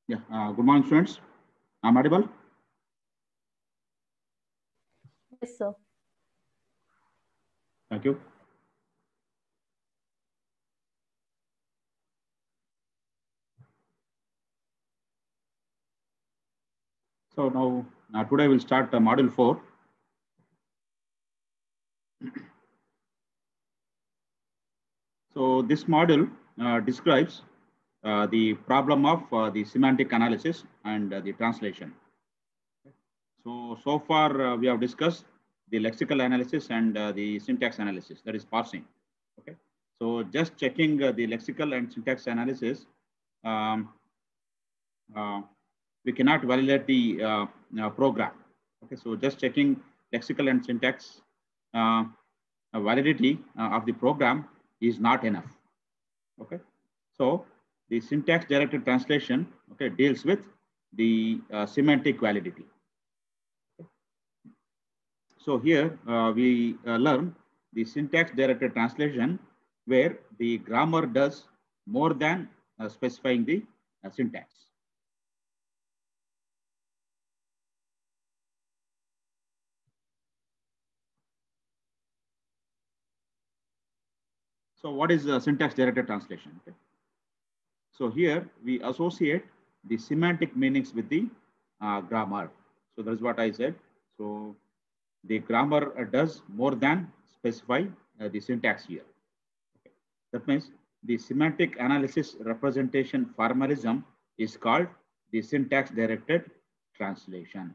Yeah, good morning, students. I'm audible. Yes, sir. Thank you. So now today we'll start module 4. So this module describes the problem of the semantic analysis and the translation. So far we have discussed the lexical analysis and the syntax analysis, that is parsing. Okay. So just checking the lexical and syntax analysis, um, uh, we cannot validate the program. Okay, so just checking lexical and syntax uh, validity of the program is not enough. Okay, so the syntax directed translation, okay, deals with the semantic validity. So here we learn the syntax directed translation where the grammar does more than specifying the syntax. So what is syntax directed translation? Okay. So here we associate the semantic meanings with the grammar. So that's what I said. So the grammar does more than specify the syntax here. Okay. That means the semantic analysis representation formalism is called the syntax directed translation.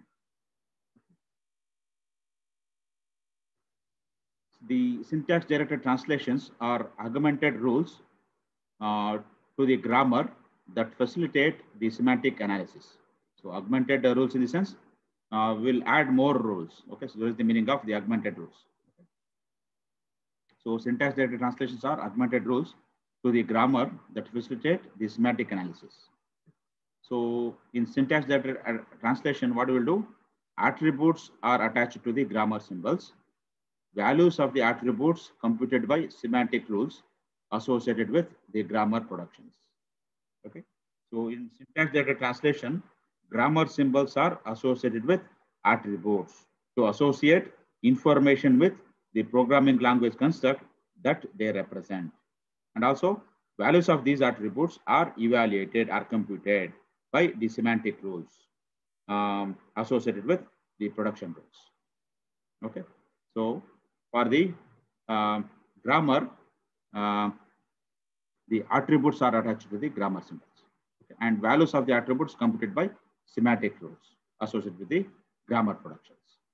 The syntax directed translations are augmented rules uh, to the grammar that facilitate the semantic analysis. So augmented rules in the sense will add more rules. Okay, so that is the meaning of the augmented rules. Okay. So syntax directed translations are augmented rules to the grammar that facilitate the semantic analysis. So in syntax directed translation, what we will do? Attributes are attached to the grammar symbols. Values of the attributes computed by semantic rules associated with the grammar productions. Okay. So in syntax data translation, grammar symbols are associated with attributes to associate information with the programming language construct that they represent. And also values of these attributes are evaluated or computed by the semantic rules associated with the production rules. Okay. So for the grammar, uh, the attributes are attached to the grammar symbols. Okay. And values of the attributes computed by semantic rules associated with the grammar productions.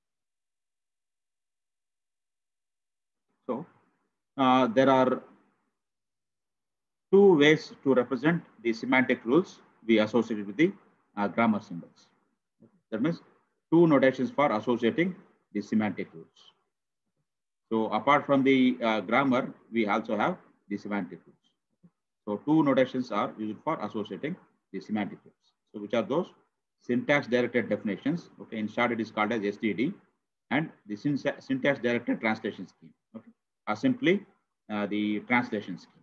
So there are two ways to represent the semantic rules we associated with the grammar symbols. That means two notations for associating the semantic rules. So apart from the grammar, we also have the semantic rules. So two notations are used for associating the semantic rules. So which are those? Syntax directed definitions. Okay, in short, it is called as SDD, and the syntax directed translation scheme. Okay, are simply the translation scheme.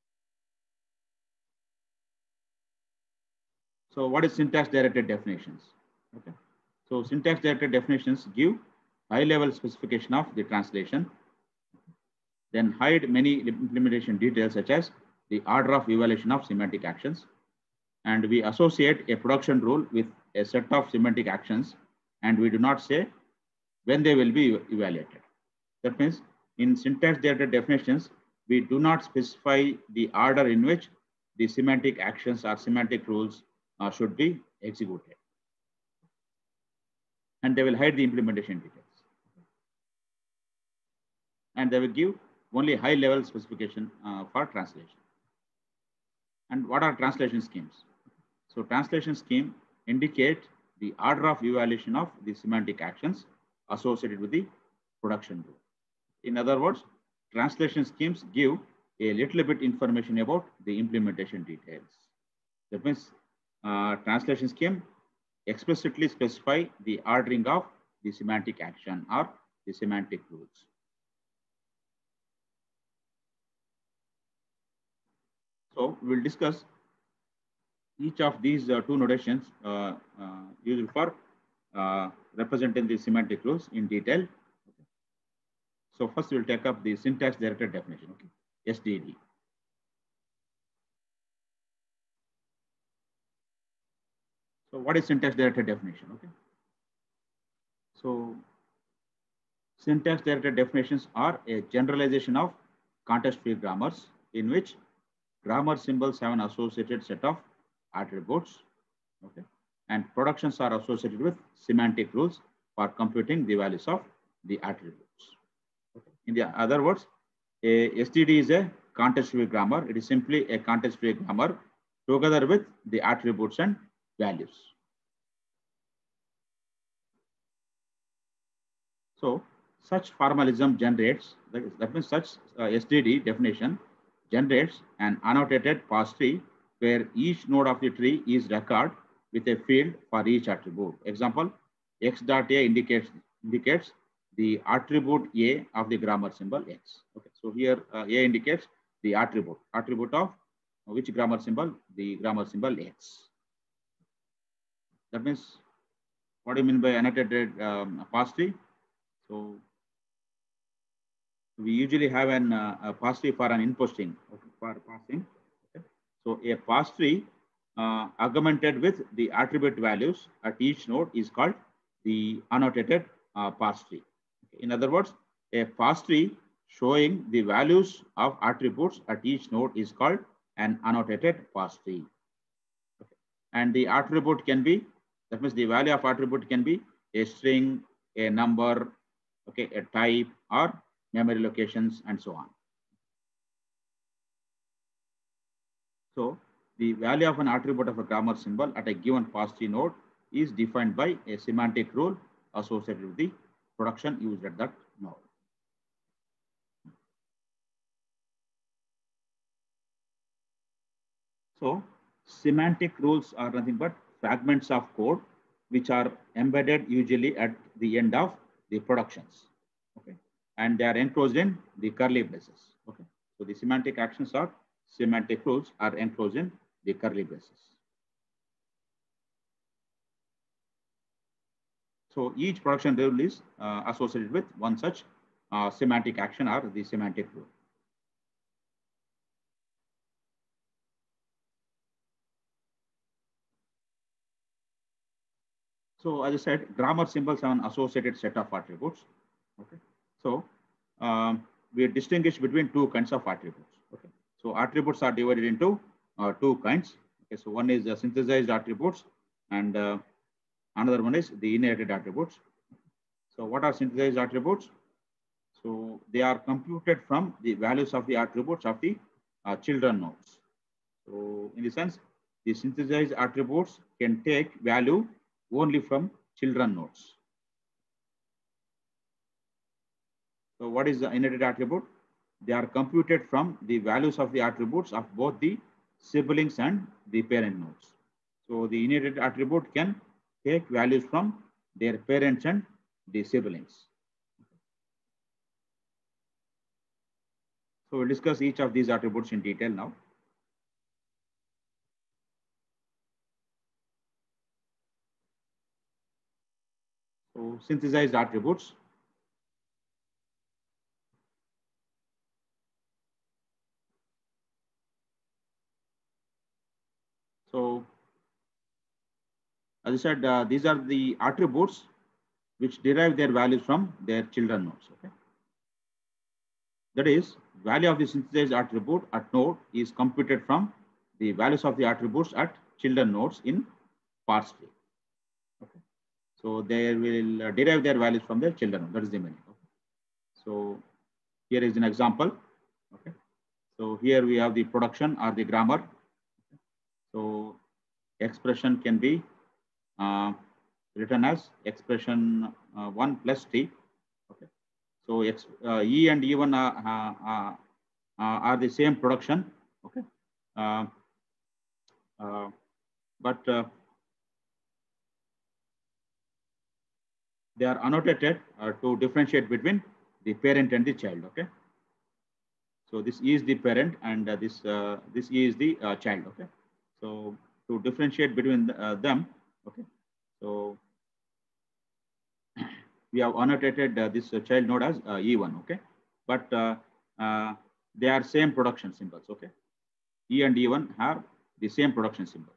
So what is syntax directed definitions? Okay, so syntax directed definitions give high level specification of the translation, then hide many implementation details such as the order of evaluation of semantic actions, and we associate a production rule with a set of semantic actions, and we do not say when they will be evaluated. That means in syntax data definitions, we do not specify the order in which the semantic actions or semantic rules should be executed, and they will hide the implementation details, and they will give only high level specification for translation. And what are translation schemes? So translation scheme indicate the order of evaluation of the semantic actions associated with the production rule. In other words, translation schemes give a little bit information about the implementation details. That means translation scheme explicitly specify the ordering of the semantic action or the semantic rules. So we'll discuss each of these two notations used for representing the semantic rules in detail. So first we'll take up the syntax directed definition, okay, SDD. So what is syntax directed definition? Okay. So syntax directed definitions are a generalization of context-free grammars in which grammar symbols have an associated set of attributes, okay, and productions are associated with semantic rules for computing the values of the attributes. Okay. In the other words, a STD is a context-free grammar. It is simply a context-free grammar together with the attributes and values. So such formalism generates, that means such STD definition generates an annotated parse tree where each node of the tree is recorded with a field for each attribute. Example, x.a indicates the attribute A of the grammar symbol X. Okay, so here A indicates the attribute of which grammar symbol? The grammar symbol X. That means, what do you mean by annotated parse tree? So we usually have a parse tree for an inposting, okay, for parsing. Okay. So a parse tree augmented with the attribute values at each node is called the annotated parse tree. Okay. In other words, a parse tree showing the values of attributes at each node is called an annotated parse tree. Okay. And the attribute can be, that means the value of attribute can be a string, a number, okay, a type, or memory locations, and so on. So the value of an attribute of a grammar symbol at a given parse tree node is defined by a semantic rule associated with the production used at that node. So semantic rules are nothing but fragments of code which are embedded usually at the end of the productions. Okay, and they are enclosed in the curly braces. Okay, so the semantic actions or semantic rules are enclosed in the curly braces. So each production rule is associated with one such semantic action or the semantic rule. So as I said, grammar symbols have an associated set of attributes. Okay, so we distinguish between two kinds of attributes. Okay, so attributes are divided into two kinds. Okay, so one is the synthesized attributes, and another one is the inherited attributes. So what are synthesized attributes? So they are computed from the values of the attributes of the children nodes. So in the sense, the synthesized attributes can take value only from children nodes. So what is the inherited attribute? They are computed from the values of the attributes of both the siblings and the parent nodes. So the inherited attribute can take values from their parents and the siblings. So we'll discuss each of these attributes in detail now. So synthesized attributes. So as I said, these are the attributes which derive their values from their children nodes. Okay, that is, value of the synthesized attribute at node is computed from the values of the attributes at children nodes in parse tree. Okay, so they will derive their values from their children. That is the meaning. Okay. So here is an example. Okay, so here we have the production or the grammar. Okay. So expression can be written as expression 1 plus t. Okay, so E and E1 are the same production. Okay, but they are annotated to differentiate between the parent and the child. Okay, so this is the parent and this is the child. Okay, so to differentiate between them, okay, so we have annotated this child node as E1, okay, but they are same production symbols, okay. E and E1 have the same production symbols.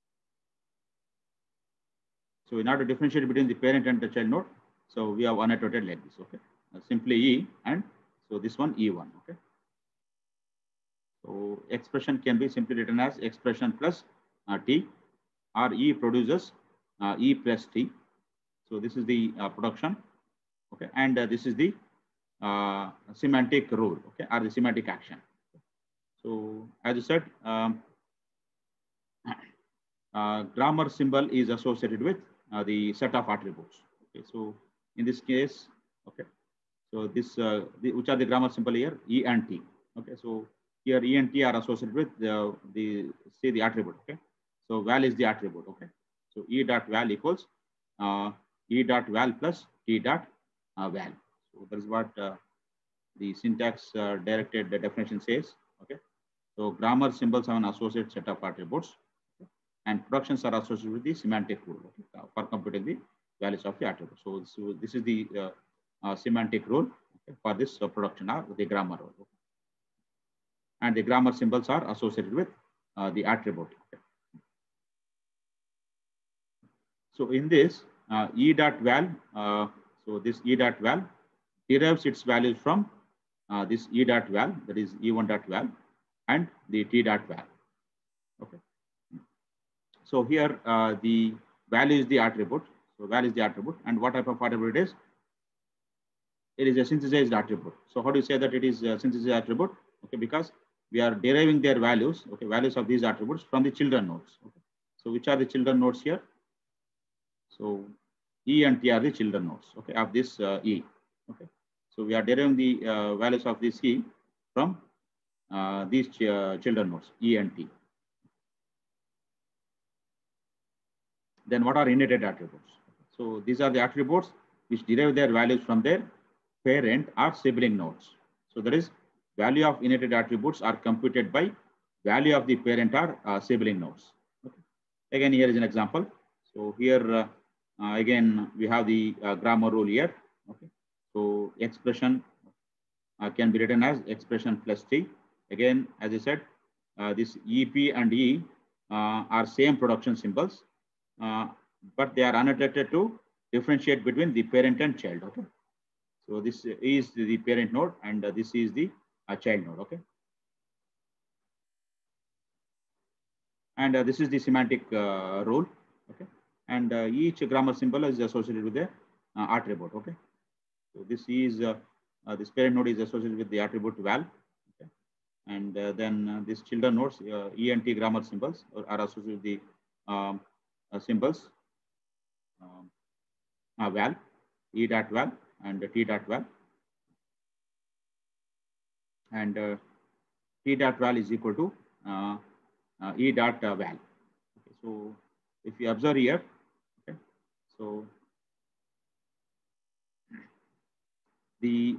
So in order to differentiate between the parent and the child node, so we have annotated like this, okay. Simply E and so this one E1, okay. So expression can be simply written as expression plus T, or E produces E plus T. So this is the production, okay, and this is the semantic rule, okay, or the semantic action. So as I said, grammar symbol is associated with the set of attributes. Okay, so in this case, okay, so this which are the grammar symbol here? E and T. Okay, so here E and T are associated with the attribute. Okay, so val is the attribute. Okay, so E dot val equals E dot val plus T dot val. So that is what the syntax directed the definition says. Okay, so grammar symbols have an associated set of attributes, okay, and productions are associated with the semantic rule, okay, for computing the values of the attribute. So this is the semantic rule, okay, for this production or the grammar rule, okay. And the grammar symbols are associated with the attribute. Okay. So in this E dot val, so this E dot val derives its values from this E dot val, that is E1 dot val, and the T dot val. Okay. So here the value is the attribute. So val is the attribute, and what type of attribute it is? It is a synthesized attribute. So how do you say that it is a synthesized attribute? Okay, because we are deriving their values, okay, values of these attributes from the children nodes. Okay. So which are the children nodes here? So E and T are the children nodes, okay, of this E. Okay. So we are deriving the values of this E from these children nodes, E and T. Then what are inherited attributes? So these are the attributes which derive their values from their parent or sibling nodes. So that is value of inherited attributes are computed by value of the parent or sibling nodes. Okay. Again, here is an example. So here again we have the grammar rule here. Okay. So expression can be written as expression plus T. Again, as I said, this EP and E are same production symbols, but they are annotated to differentiate between the parent and child. Okay. So this is the parent node, and this is the child node. Okay. And this is the semantic rule. Okay. And each grammar symbol is associated with the attribute. Okay. So this is this parent node is associated with the attribute val. Okay. And then these children nodes, E and T grammar symbols are associated with the symbols val, E dot val, and T dot val. And T dot val is equal to E dot val. Okay, so if you observe here, okay, so the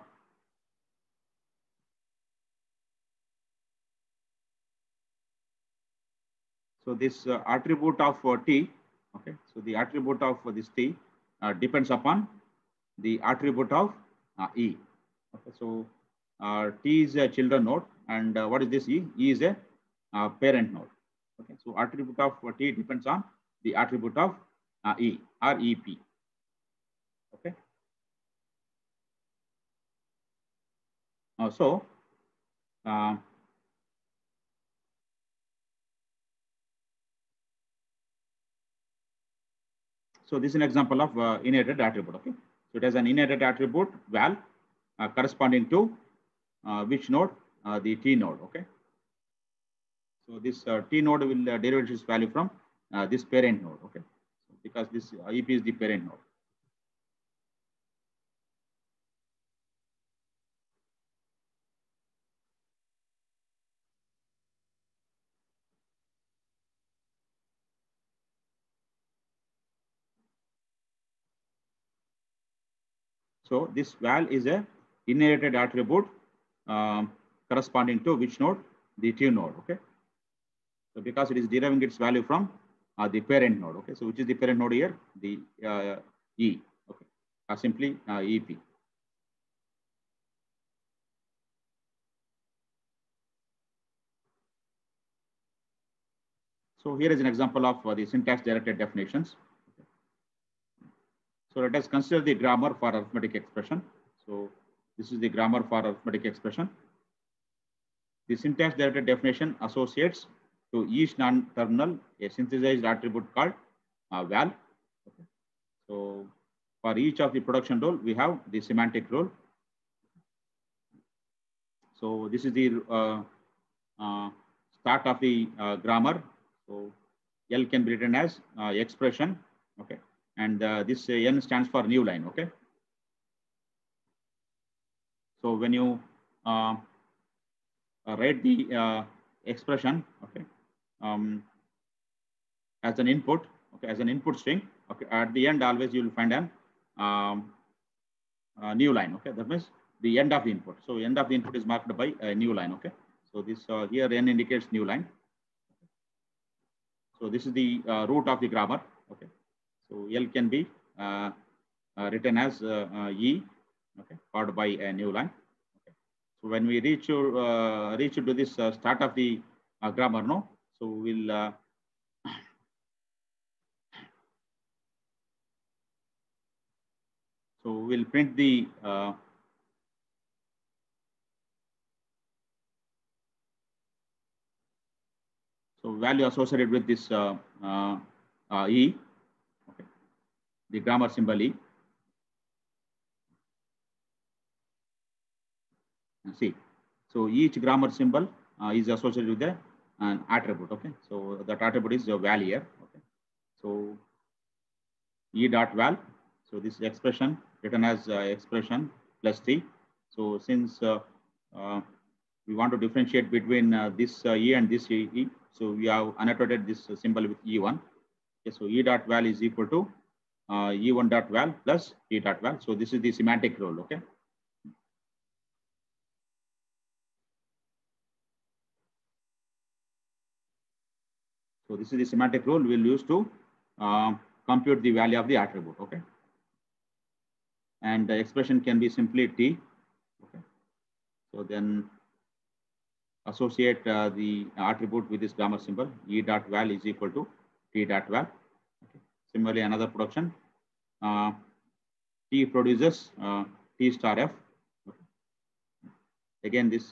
so this attribute of T, okay, so the attribute of this T depends upon the attribute of E. Okay, so T is a children node, and what is this E? E is a parent node. Okay, so attribute of T depends on the attribute of E or EP. Okay. So this is an example of inherited attribute. Okay, so it has an inherited attribute val corresponding to which node? The T node. Okay, so this T node will derive its value from this parent node. Okay, so because this EP is the parent node. So this val is a inherited attribute corresponding to which node? The T node. Okay. So because it is deriving its value from the parent node. Okay. So which is the parent node here? The E. Okay. Simply EP. So here is an example of the syntax directed definitions. Okay. So let us consider the grammar for arithmetic expression. So this is the grammar for arithmetic expression. The syntax directed definition associates to each non-terminal a synthesized attribute called val. Okay. So for each of the production role, we have the semantic role. So this is the start of the grammar. So L can be written as expression. Okay. And this N stands for new line. Okay. So when you write the expression, okay, as an input, okay, as an input string, okay, at the end always you will find an new line. Okay, that means the end of the input. So end of the input is marked by a new line. Okay, so this here N indicates new line. So this is the root of the grammar. Okay, so L can be written as E, okay, followed by a new line. Okay. So when we reach to this start of the grammar, no, so we'll print the so value associated with this E, okay, the grammar symbol E. See, so each grammar symbol is associated with an attribute. Okay, so that attribute is the val here. Okay, so E dot val. So this expression written as expression plus T. So since we want to differentiate between this E and this E, so we have annotated this symbol with E1. Okay, so E dot val is equal to E1 dot val plus E dot val. So this is the semantic role. Okay. So this is the semantic rule we'll use to compute the value of the attribute. Okay. And the expression can be simply T. Okay. So then associate the attribute with this grammar symbol. E dot val is equal to T dot val. Okay. Similarly, another production. T produces T star F. Okay. Again, this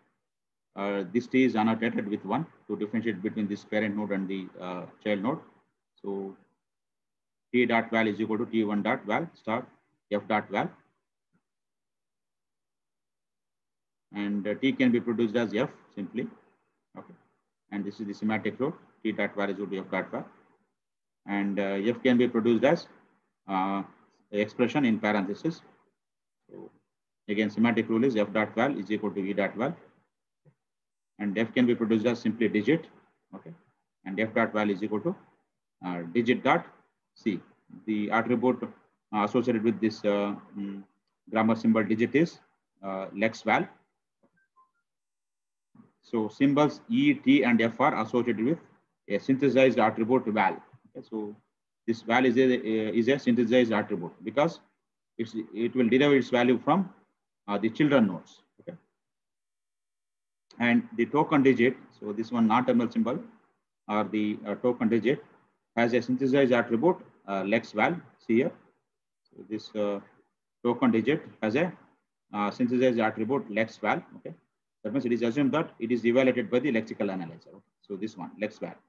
T is annotated with 1 to differentiate between this parent node and the child node. So T dot val is equal to T1 dot val star F dot val. And T can be produced as F simply. Okay. And this is the semantic rule. T dot val is equal to F dot val. And F can be produced as expression in parentheses. So again, semantic rule is F dot val is equal to E dot val. And F can be produced as simply digit. Okay. And F dot val is equal to digit dot C. The attribute associated with this grammar symbol digit is lex val. So symbols E, T, and F are associated with a synthesized attribute val. Okay. So this val is a synthesized attribute because it will derive its value from the children nodes. Okay. And the token digit, so this one non-terminal symbol or the token digit has a synthesized attribute lex val. See here. So this token digit has a synthesized attribute lex val. Okay. That means it is assumed that it is evaluated by the lexical analyzer. Okay. So this one lex val.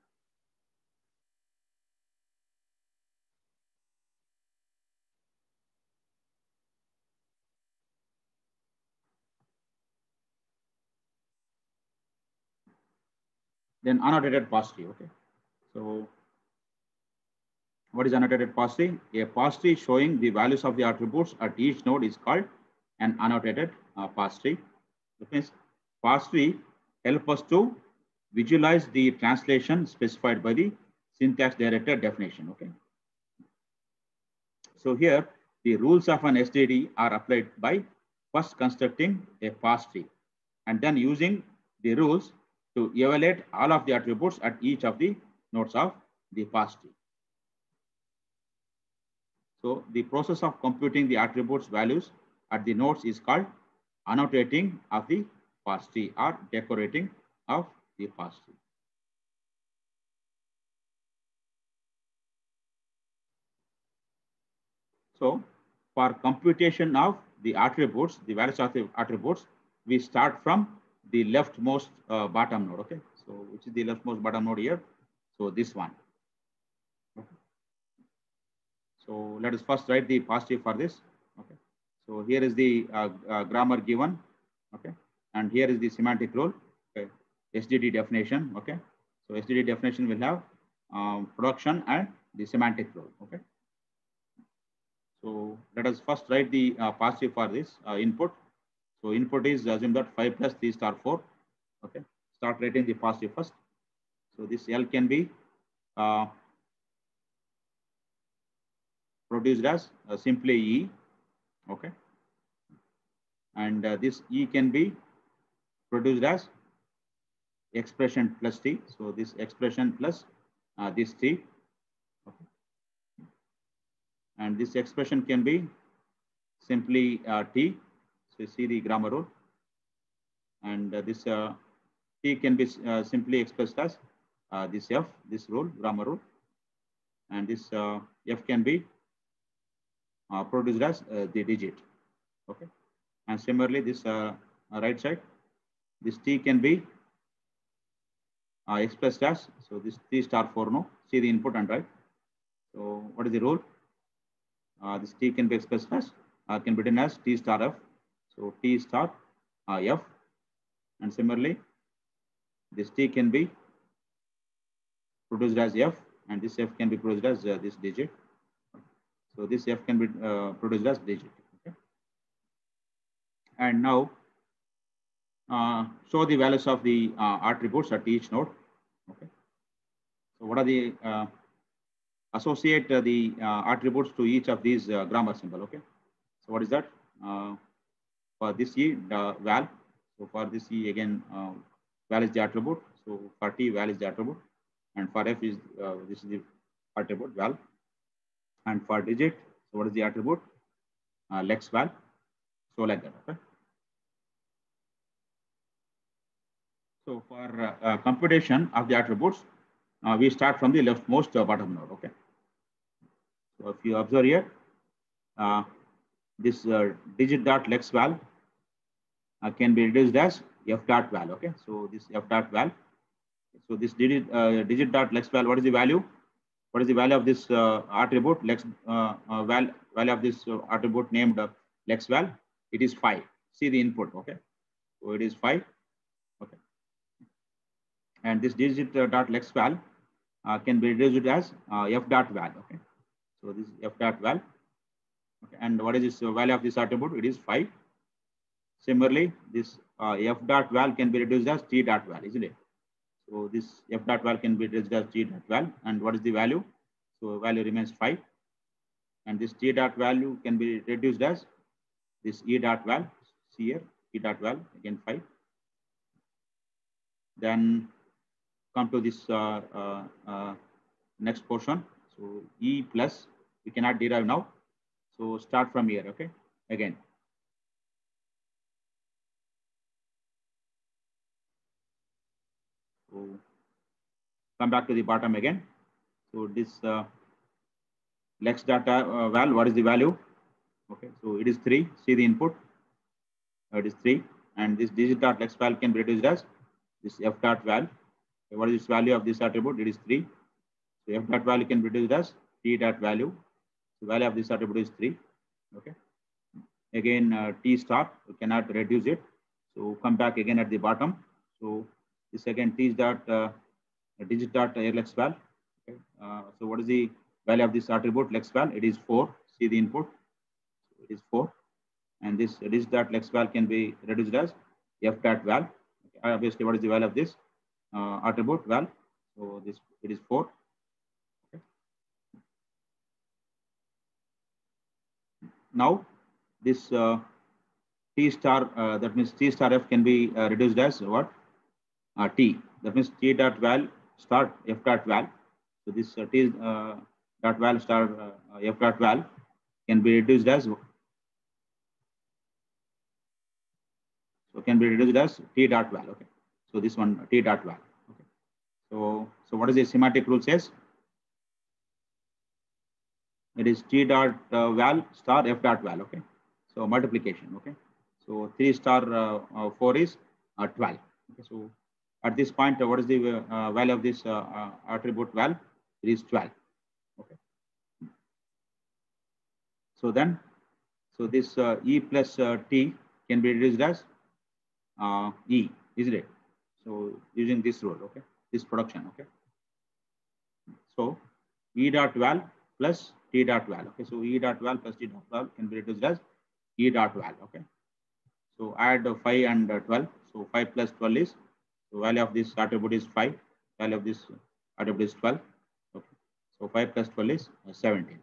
Then annotated parse tree. Okay. So what is annotated parse tree? A parse tree showing the values of the attributes at each node is called an annotated parse tree. That means parse tree help us to visualize the translation specified by the syntax directed definition. Okay. So here the rules of an SDD are applied by first constructing a parse tree and then using the rules to evaluate all of the attributes at each of the nodes of the parse tree. So the process of computing the attributes values at the nodes is called annotating of the parse tree or decorating of the parse tree. So for computation of the attributes, the values of the attributes, we start from the leftmost bottom node. Okay, so which is the leftmost bottom node here? So this one. Okay. So let us first write the parse tree for this. Okay. So here is the grammar given. Okay, and here is the semantic role. Okay, SDD definition. Okay, so SDD definition will have production and the semantic role. Okay. So let us first write the parse tree for this input. So input is assume that 5 plus 3 star 4. Okay. Start writing the parse tree first. So this L can be produced as simply E. Okay. And this E can be produced as expression plus T. So this expression plus this T. Okay. And this expression can be simply T. So you see the grammar rule. And this T can be simply expressed as this F, this rule, grammar rule. And this F can be produced as the digit. Okay. And similarly, this right side, this T can be expressed as, so this T star 4, no, see the input and write. So what is the rule? This T can be expressed as, can be written as T star F. So T star F. And similarly, this T can be produced as F, and this F can be produced as this digit. So this F can be produced as digit. Okay. And now show the values of the attributes at each node. Okay. So what are the associate the attributes to each of these grammar symbol? Okay. So what is that? For this E, val. So for this E again, val is the attribute. So for T, val is the attribute, and for F is this is the attribute val. And for digit, so what is the attribute? Lex val. So like that. Okay. So for computation of the attributes, we start from the leftmost bottom node. Okay. So if you observe here, this digit dot lex val can be reduced as f dot val. Okay. So this f dot val. So this digit dot lex val. What is the value? What is the value of this attribute lex value of this attribute named lex val? It is 5. See the input. Okay. So it is 5. Okay. And this digit dot lex val can be reduced as f dot val. Okay. So this is f dot val. Okay. And what is this value of this attribute? It is 5. Similarly, this f dot val can be reduced as t dot val, isn't it? So this f dot val can be reduced as t dot val. And what is the value? So value remains 5. And this t dot value can be reduced as this e dot val. See here, e dot val, again 5. Then come to this next portion. So e plus, we cannot derive now. So start from here, okay? Again. So come back to the bottom again. So this lex data val, what is the value? Okay, so it is 3. See the input. It is 3. And this digit dot lex val can be reduced as this f dot val. Okay, what is this value of this attribute? It is 3. So f dot value can be reduced as t dot value. So value of this attribute is 3. Okay. Again, t star, you cannot reduce it. So come back again at the bottom. So this again t dot digit dot lex val. Okay. So what is the value of this attribute lex val? It is 4. See the input. It is 4. And this digit dot lex val can be reduced as f dot val. Okay. Obviously, what is the value of this attribute val? So this it is 4. Okay. Now this t star, that means t star f can be reduced as what? T. That means T dot val star F dot val. So this T dot val star F dot val can be reduced as T dot val. Okay. So this one T dot val. Okay. So what is the semantic rule says? It is T dot val star F dot val. Okay. So multiplication. Okay. So 3 star 4 is 12. Okay. So at this point, what is the value of this attribute val? It is 12. Okay. So then, so this E plus T can be reduced as E, isn't it? So using this rule, okay, this production, okay. So E dot val plus T dot val, okay. So E dot val plus T dot val can be reduced as E dot val, okay. So add 5 and 12. So 5 plus 12 is, the value of this attribute is 5, value of this attribute is 12, okay. So 5 plus 12 is 17.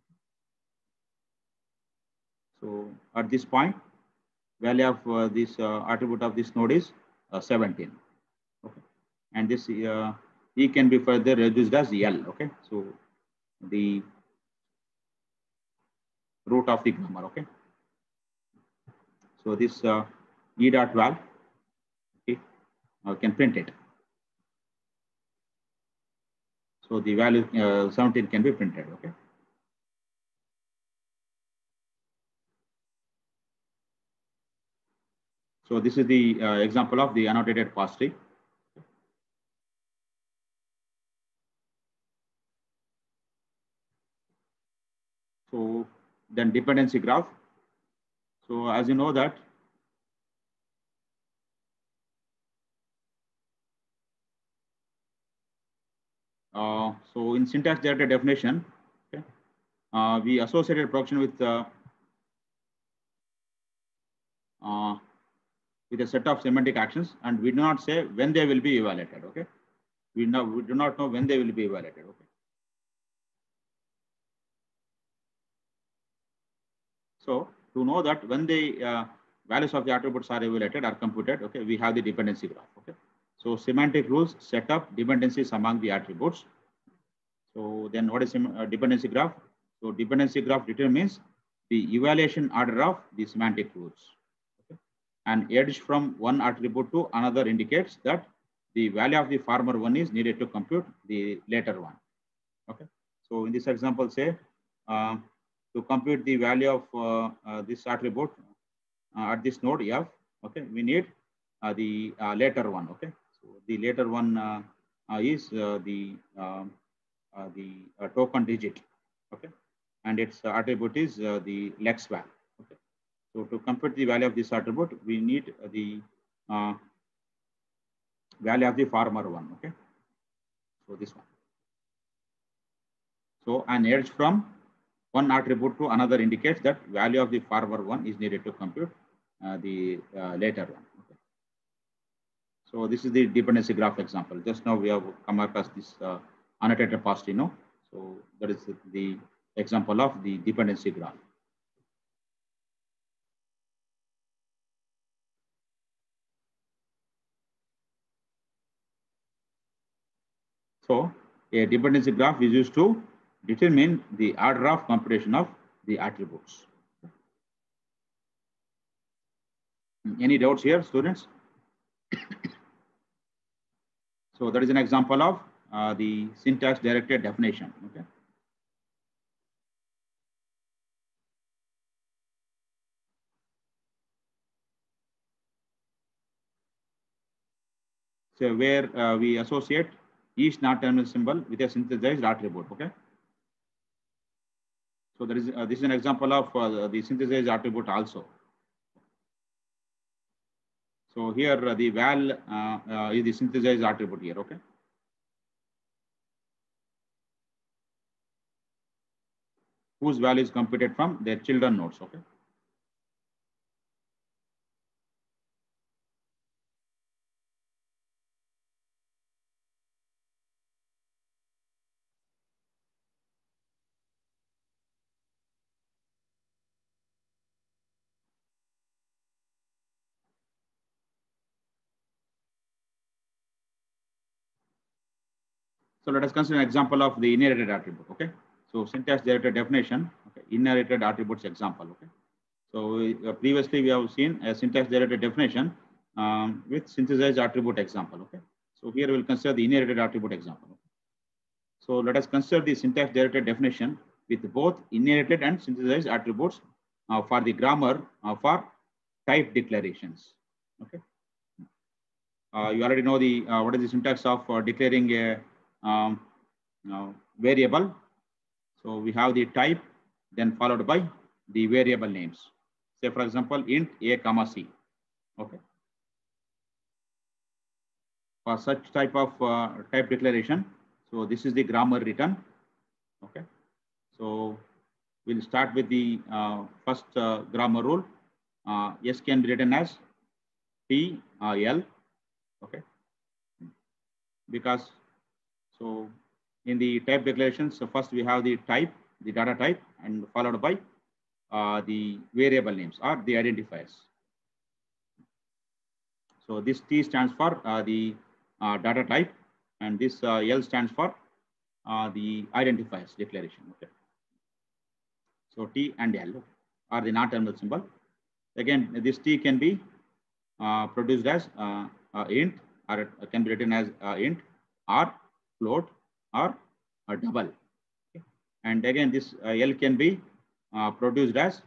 So at this point, value of this attribute of this node is 17. Okay, and this E can be further reduced as L. Okay, so the root of the grammar. Okay, so this E dot val, okay, can print it. So the value 17 can be printed. Okay. So this is the example of the annotated parse tree. So then dependency graph. So as you know that so in syntax directed definition, okay, we associated production with a set of semantic actions, and we do not say when they will be evaluated. Okay, we do not know when they will be evaluated. Okay. So to know that when the values of the attributes are evaluated or computed, okay, we have the dependency graph. Okay. So semantic rules set up dependencies among the attributes. So then what is dependency graph? So dependency graph determines the evaluation order of the semantic rules. Okay. And edge from one attribute to another indicates that the value of the former one is needed to compute the later one. Okay. So in this example, say to compute the value of this attribute at this node F, okay, we need the later one. Okay. So the later one is the token digit. Okay. And its attribute is the lex val. Okay. So to compute the value of this attribute, we need the value of the former one. Okay. So this one. So an edge from one attribute to another indicates that value of the former one is needed to compute the later one. Okay. So this is the dependency graph example. Just now we have come across this annotated parse tree. So that is the example of the dependency graph. So a dependency graph is used to determine the order of computation of the attributes. Any doubts here, students? So that is an example of the syntax directed definition. Okay. So where we associate each non-terminal symbol with a synthesized attribute. Okay. So there is this is an example of the synthesized attribute also. So here the val is the synthesized attribute here. Okay. Whose value is computed from their children nodes. Okay. So let us consider an example of the inherited attribute. Okay. So syntax generated definition. Okay. Inherited attributes example. Okay. So previously we have seen a syntax generated definition with synthesized attribute example. Okay. So here we will consider the inherited attribute example. Okay? So let us consider the syntax generated definition with both inherited and synthesized attributes for the grammar for type declarations. Okay. You already know the what is the syntax of declaring a variable. So we have the type, then followed by the variable names. Say for example, int a comma c. Okay. For such type of type declaration, so this is the grammar written. Okay. So we'll start with the first grammar rule. S can be written as T L. Okay. Because so in the type declaration, so first we have the type, the data type, and followed by the variable names or the identifiers. So this T stands for the data type, and this L stands for the identifiers declaration. Okay. So T and L are the non-terminal symbol. Again, this T can be produced as int, or it can be written as int, or float, or a double. Okay. And again, this L can be produced as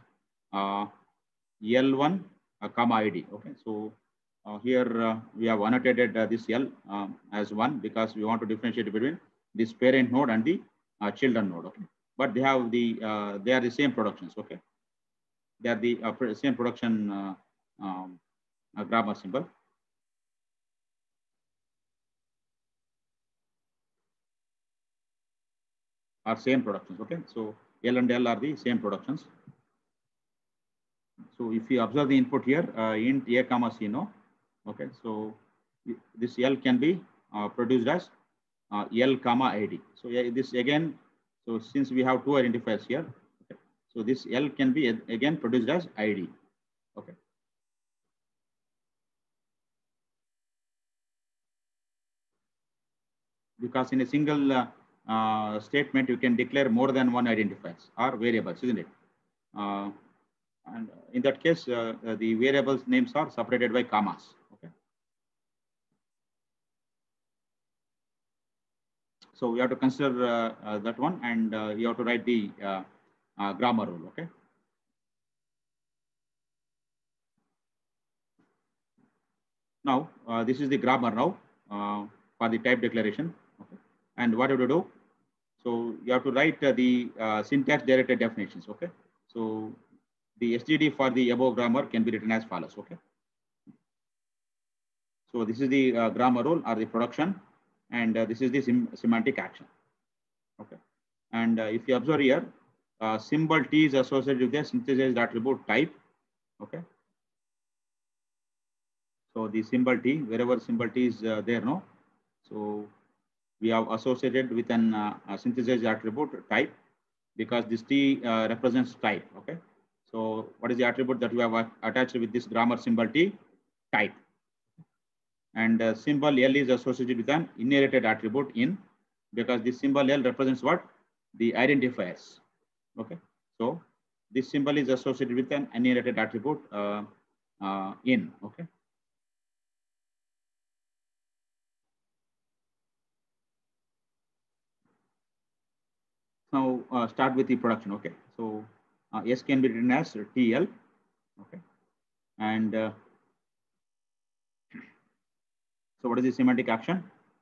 L1 comma ID. Okay. So here we have annotated this L as 1 because we want to differentiate between this parent node and the children node. Okay. But they have the they are the same productions. Okay. They are the same production grammar symbol. Are same productions. Okay. So L and L are the same productions. So if you observe the input here, int a comma c, no. Okay. So this L can be produced as L comma ID. So yeah, this again, so since we have two identifiers here, okay, so this L can be again produced as ID. Okay. Because in a single statement, you can declare more than one identifiers or variables, isn't it? And in that case, the variables names are separated by commas. Okay. So we have to consider that one, and you have to write the grammar rule. Okay. Now this is the grammar now for the type declaration. Okay. And what you have to do? So you have to write the syntax directed definitions. Okay. So the SGD for the above grammar can be written as follows. Okay. So this is the grammar rule or the production, and this is the semantic action. Okay. And if you observe here, symbol T is associated with the synthesized attribute type. Okay. So the symbol T, wherever symbol T is there, no. So we have associated with an synthesized attribute type because this T represents type. Okay. So what is the attribute that we have attached with this grammar symbol T? Type. And symbol L is associated with an inherited attribute in, because this symbol L represents what? The identifiers. Okay. So this symbol is associated with an inherited attribute in. Okay. Now start with the production. Okay. So S can be written as TL. Okay. And so what is the semantic action?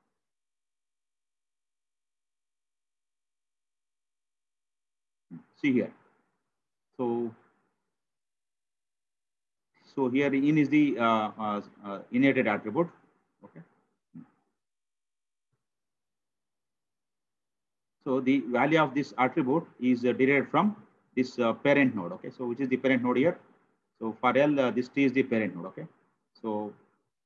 See here. So here in is the inherited attribute. Okay. So the value of this attribute is derived from this parent node. Okay. So which is the parent node here? So for L, this T is the parent node. Okay. So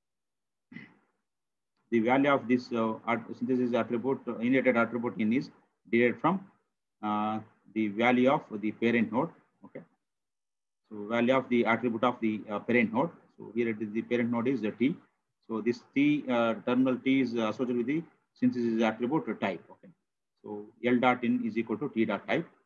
the value of this synthesis attribute, inherited attribute in is derived from the value of the parent node. Okay. So value of the attribute of the parent node. So here it is the parent node is the T. So this T terminal T is associated with the since this is attribute to type. Okay. So L dot in is equal to T dot type.